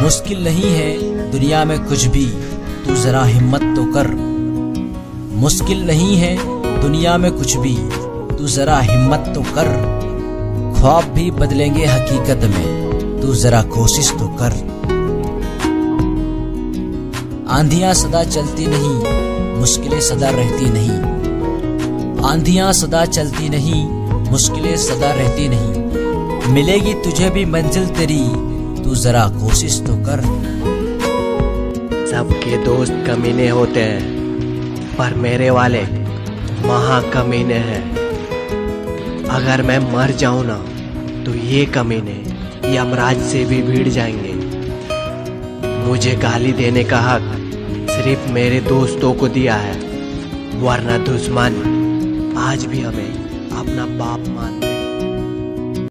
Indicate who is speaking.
Speaker 1: मुश्किल नहीं है दुनिया में कुछ भी, तू जरा हिम्मत तो कर। मुश्किल नहीं है दुनिया में कुछ भी, तू जरा हिम्मत तो कर। ख्वाब भी बदलेंगे हकीकत में, तू जरा कोशिश तो कर। आंधियां सदा चलती नहीं, मुश्किलें सदा रहती नहीं। आंधियां सदा चलती नहीं, मुश्किलें सदा रहती नहीं। मिलेगी तुझे भी मंजिल तेरी, तू जरा कोशिश तो कर।
Speaker 2: सबके दोस्त कमीने होते हैं, पर मेरे वाले महा कमीने हैं। अगर मैं मर जाऊं ना तो ये कमीने यमराज से भी भिड़ जाएंगे। मुझे गाली देने का हक सिर्फ मेरे दोस्तों को दिया है, वरना दुश्मन आज भी हमें अपना बाप मान